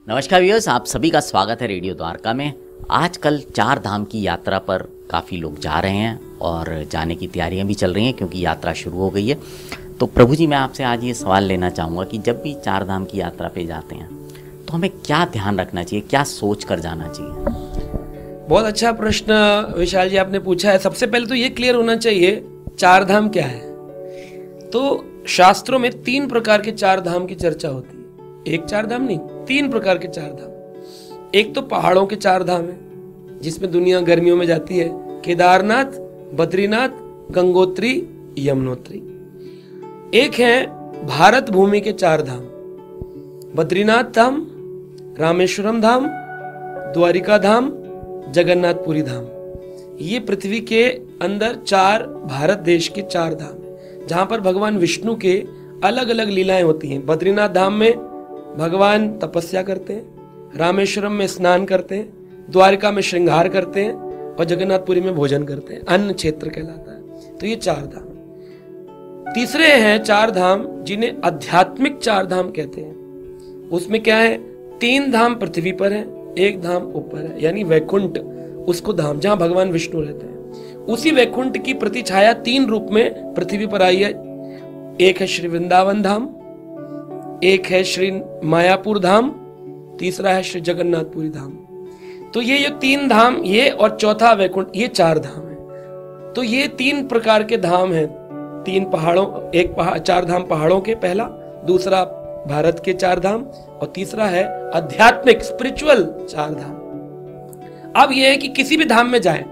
नमस्कार व्यूअर्स, आप सभी का स्वागत है रेडियो द्वारका में। आजकल 4 धाम की यात्रा पर काफ़ी लोग जा रहे हैं और जाने की तैयारियां भी चल रही हैं क्योंकि यात्रा शुरू हो गई है। तो प्रभु जी, मैं आपसे आज ये सवाल लेना चाहूँगा कि जब भी 4 धाम की यात्रा पे जाते हैं तो हमें क्या ध्यान रखना चाहिए, क्या सोच कर जाना चाहिए? बहुत अच्छा प्रश्न विशाल जी आपने पूछा है। सबसे पहले तो ये क्लियर होना चाहिए 4 धाम क्या है। तो शास्त्रों में 3 प्रकार के 4 धाम की चर्चा होती है। एक 4 धाम नहीं, 3 प्रकार के 4 धाम। एक तो पहाड़ों के 4 धाम है जिसमें दुनिया गर्मियों में जाती है, केदारनाथ, बद्रीनाथ, गंगोत्री, यमुनोत्री। एक है भारत भूमि के 4 धाम, बद्रीनाथ धाम, रामेश्वरम धाम, द्वारिका धाम, जगन्नाथपुरी धाम। ये पृथ्वी के अंदर 4 भारत देश के 4 धाम है जहां पर भगवान विष्णु के अलग अलग लीलाएं होती हैं। बद्रीनाथ धाम में भगवान तपस्या करते हैं, रामेश्वरम में स्नान करते हैं, द्वारिका में श्रृंगार करते हैं और जगन्नाथपुरी में भोजन करते हैं। अन्न क्षेत्र कहलाता है। तो ये 4 धाम। तीसरे हैं 4 धाम जिन्हें आध्यात्मिक 4 धाम कहते हैं। उसमें क्या है, 3 धाम पृथ्वी पर है, 1 धाम ऊपर है, यानी वैकुंठ उसको धाम जहां भगवान विष्णु रहते हैं। उसी वैकुंठ की प्रतिछाया 3 रूप में पृथ्वी पर आई है। एक है श्री वृंदावन धाम, एक है श्री मायापुर धाम, तीसरा है श्री जगन्नाथपुरी धाम। तो ये जो 3 धाम, ये और चौथा वैकुंठ, ये 4 धाम है। तो ये 3 प्रकार के धाम हैं। 3 पहाड़ों, 4 धाम पहाड़ों के, पहला, दूसरा भारत के 4 धाम और तीसरा है आध्यात्मिक स्पिरिचुअल 4 धाम। अब यह है कि किसी भी धाम में जाएं,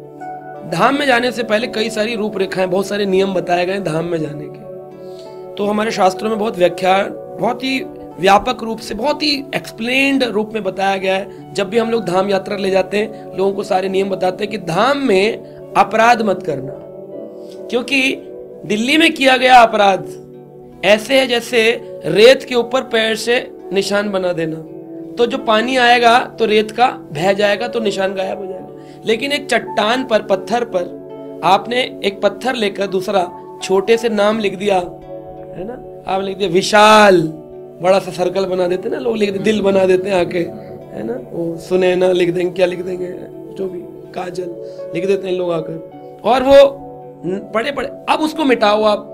धाम में जाने से पहले कई सारी रूपरेखाएं, बहुत सारे नियम बताए गए धाम में जाने के। तो हमारे शास्त्रों में बहुत व्याख्या, बहुत ही व्यापक रूप से, बहुत ही एक्सप्लेन्ड रूप में बताया गया है। जब भी हम लोग धाम यात्रा ले जाते हैं, लोगों को सारे नियम बताते हैं कि धाम में अपराध मत करना, क्योंकि दिल्ली में किया गया अपराध ऐसे है जैसे रेत के ऊपर पैर से निशान बना देना। तो जो पानी आएगा तो रेत का बह जाएगा, तो निशान गायब हो जाएगा। लेकिन एक चट्टान पर, पत्थर पर आपने एक पत्थर लेकर दूसरा छोटे से नाम लिख दिया, है ना, आप लिख दिया विशाल, बड़ा सा सर्कल बना देते ना लोग, लिख दे, दिल बना देते हैं आके, है ना, वो सुने ना लिख देंगे, क्या लिख देंगे, जो भी, काजल लिख देते हैं लोग आकर, और वो पढ़े पढ़े। अब उसको मिटाओ आप,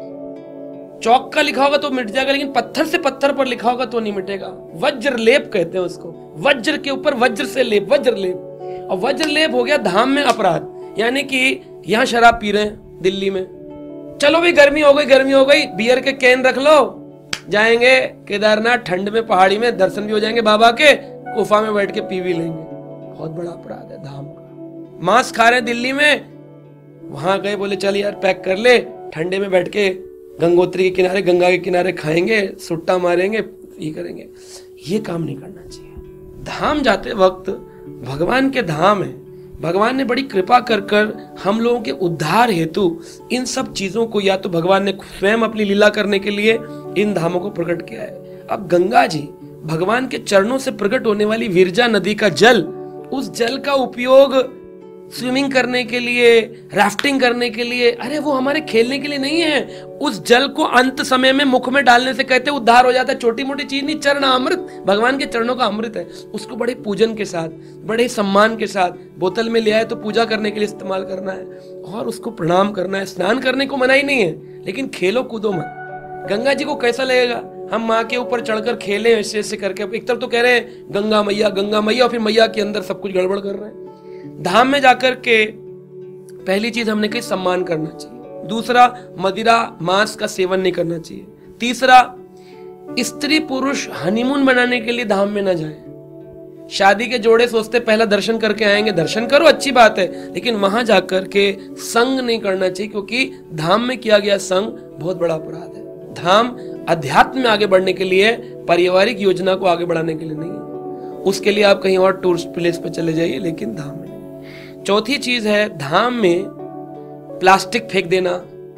चौक का लिखा होगा तो मिट जाएगा, लेकिन पत्थर से पत्थर पर लिखा होगा तो नहीं मिटेगा। वज्र लेप कहते हैं उसको, वज्र के ऊपर वज्र से लेप, वज्र लेप। और वज्र लेप हो गया धाम में अपराध। यानी कि यहाँ शराब पी रहे हैं दिल्ली में, चलो भी गर्मी हो गई, गर्मी हो गई, बियर के कैन रख लो, जाएंगे केदारनाथ, ठंड में पहाड़ी में दर्शन भी हो जाएंगे बाबा के, गुफा में बैठ के पी भी लेंगे। बहुत बड़ा अपराध है धाम का। मांस खा रहे दिल्ली में, वहां गए, बोले चल यार पैक कर ले, ठंडे में बैठ के गंगोत्री के किनारे, गंगा के किनारे खाएंगे, सुट्टा मारेंगे, ये करेंगे। ये काम नहीं करना चाहिए। धाम जाते वक्त भगवान के धाम है, भगवान ने बड़ी कृपा कर कर हम लोगों के उद्धार हेतु इन सब चीजों को, या तो भगवान ने स्वयं अपनी लीला करने के लिए इन धामों को प्रकट किया है। अब गंगा जी, भगवान के चरणों से प्रकट होने वाली विरजा नदी का जल, उस जल का उपयोग स्विमिंग करने के लिए, राफ्टिंग करने के लिए, अरे वो हमारे खेलने के लिए नहीं है। उस जल को अंत समय में मुख में डालने से कहते उद्धार हो जाता है। छोटी मोटी चीज नहीं, चरण अमृत, भगवान के चरणों का अमृत है। उसको बड़े पूजन के साथ, बड़े सम्मान के साथ, बोतल में ले आए तो पूजा करने के लिए इस्तेमाल करना है और उसको प्रणाम करना है। स्नान करने को मनाही नहीं है, लेकिन खेलो कूदो मत। गंगा जी को कैसा लगेगा हम माँ के ऊपर चढ़कर खेलें ऐसे ऐसे करके। एक तरफ तो कह रहे हैं गंगा मैया, गंगा मैया, और फिर मैया के अंदर सब कुछ गड़बड़ कर रहे हैं। धाम में जाकर के पहली चीज हमने कही सम्मान करना चाहिए। दूसरा, मदिरा मांस का सेवन नहीं करना चाहिए। तीसरा, स्त्री पुरुष हनीमून बनाने के लिए धाम में ना जाएं। शादी के जोड़े सोचते पहला दर्शन करके आएंगे, दर्शन करो अच्छी बात है, लेकिन वहां जाकर के संग नहीं करना चाहिए, क्योंकि धाम में किया गया संग बहुत बड़ा अपराध है। धाम अध्यात्म में आगे बढ़ने के लिए, पारिवारिक योजना को आगे बढ़ाने के लिए नहीं है। उसके लिए आप कहीं और टूरिस्ट प्लेस पे चले जाइए, लेकिन धाम में। चौथी चीज है, धाम में प्लास्टिक फेंक देना,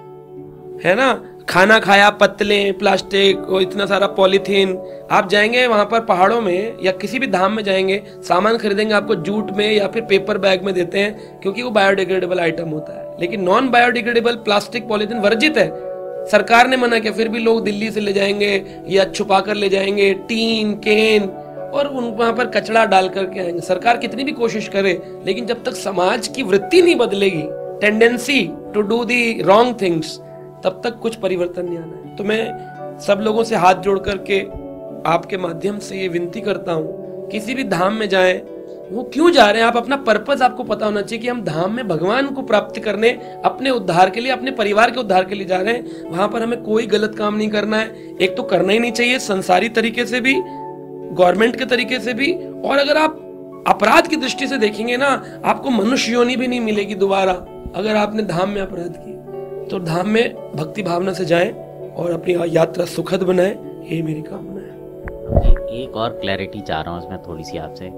है ना, खाना खाया पत्तले, प्लास्टिक और इतना सारा पॉलीथीन। आप जाएंगे वहां पर पहाड़ों में या किसी भी धाम में जाएंगे, सामान खरीदेंगे, आपको जूट में या फिर पेपर बैग में देते हैं, क्योंकि वो बायोडिग्रेडेबल आइटम होता है। लेकिन नॉन बायोडिग्रेडेबल प्लास्टिक पॉलीथीन वर्जित है। सरकार ने मना किया, फिर भी लोग दिल्ली से ले जाएंगे या छुपा कर ले जाएंगे टीन, कैन, और वहां पर कचरा डाल करके आएंगे। सरकार कितनी भी कोशिश करे, लेकिन जब तक समाज की वृत्ति नहीं बदलेगी, tendency to do the wrong things, तब तक कुछ परिवर्तन नहीं आना है। तो मैं सब लोगों से हाथ जोड़ करके आपके माध्यम से ये विनती करता हूँ, किसी भी धाम में जाएं, वो क्यों जा रहे हैं, आप अपना पर्पस आपको पता होना चाहिए कि हम धाम में भगवान को प्राप्त करने, अपने उद्धार के लिए, अपने परिवार के उद्धार के लिए जा रहे हैं। वहां पर हमें कोई गलत काम नहीं करना है। एक तो करना ही नहीं चाहिए, संसारी तरीके से भी, गवर्नमेंट के तरीके से भी, और अगर आप अपराध की दृष्टि से देखेंगे ना, आपको मनुष्य योनि भी नहीं मिलेगी दोबारा अगर आपने धाम में अपराध किए। तो धाम में भक्ति भावना से जाएं और अपनी यात्रा सुखद बनाएं, ये मेरी कामना है। एक और क्लैरिटी चाह रहा हूँ इसमें थोड़ी सी आपसे।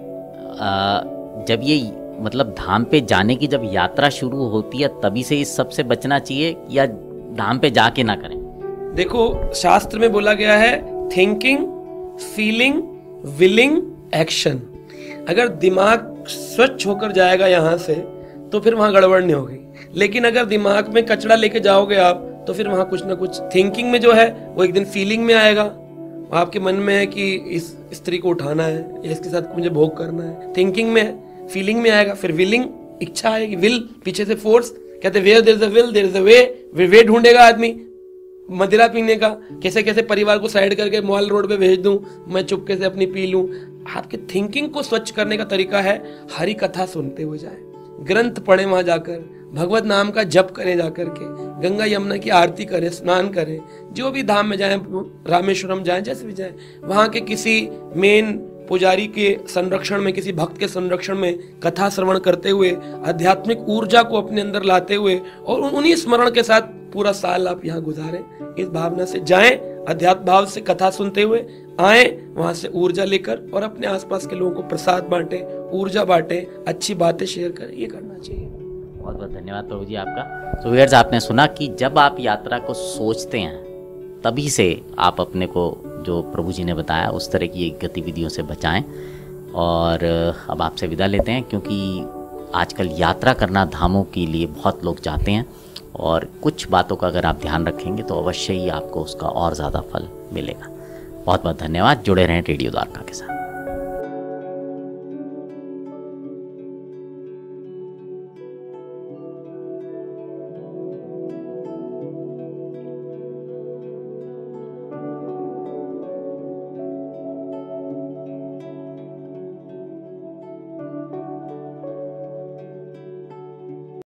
जब ये मतलब धाम पे जाने की जब यात्रा शुरू होती है तभी से इस सब से बचना चाहिए, या धाम पे जाके ना करें? देखो, शास्त्र में बोला गया है थिंकिंग, फीलिंग, विलिंग, एक्शन। अगर दिमाग स्वच्छ होकर जाएगा यहाँ से तो फिर वहां गड़बड़ नहीं होगी, लेकिन अगर दिमाग में कचरा लेके जाओगे आप तो फिर वहां कुछ ना कुछ थिंकिंग में जो है वो एक दिन फीलिंग में आएगा। आपके मन में है कि इस स्त्री को उठाना है या इसके साथ मुझे भोग करना है, थिंकिंग में है, फीलिंग में आएगा, फिर विलिंग, इच्छा आएगी, विल पीछे से फोर्स। कहते where there is a will there is a way ढूंढेगा आदमी मदिरा पीने का, कैसे कैसे परिवार को साइड करके मॉल रोड पे भेज दूं, मैं चुपके से अपनी पी लूं। आपके थिंकिंग को स्वच्छ करने का तरीका है हरि कथा सुनते हुए जाए, ग्रंथ पढ़े, वहां जाकर भगवत नाम का जप करें, जाकर के गंगा यमुना की आरती करें, स्नान करें, जो भी धाम में जाएं, रामेश्वरम जाएं, जैसे भी जाएं, वहां के किसी मेन पुजारी के संरक्षण में, किसी भक्त के संरक्षण में कथा श्रवण करते हुए, आध्यात्मिक ऊर्जा को अपने अंदर लाते हुए और उन्हीं स्मरण के साथ पूरा साल आप यहाँ गुजारें। इस भावना से जाएं, अध्यात्म भाव से कथा सुनते हुए आए, वहां से ऊर्जा लेकर और अपने आसपास के लोगों को प्रसाद बांटे, ऊर्जा बांटे, अच्छी बातें शेयर करें, ये करना चाहिए। बहुत बहुत धन्यवाद प्रभु जी आपका। तो व्यूअर्स, आपने सुना कि जब आप यात्रा को सोचते हैं तभी से आप अपने को, जो प्रभु जी ने बताया, उस तरह की गतिविधियों से बचाएं। और अब आपसे विदा लेते हैं, क्योंकि आजकल यात्रा करना धामों के लिए बहुत लोग जाते हैं, और कुछ बातों का अगर आप ध्यान रखेंगे तो अवश्य ही आपको उसका और ज़्यादा फल मिलेगा। बहुत बहुत धन्यवाद। जुड़े रहें रेडियो द्वारका के साथ।